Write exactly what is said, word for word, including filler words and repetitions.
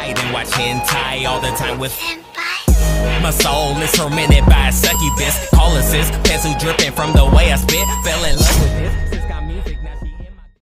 night and watch hentai all the time with Senpai. My soul is tormented by a succubus. Call assist, pencil dripping from the way I spit. Fell in love with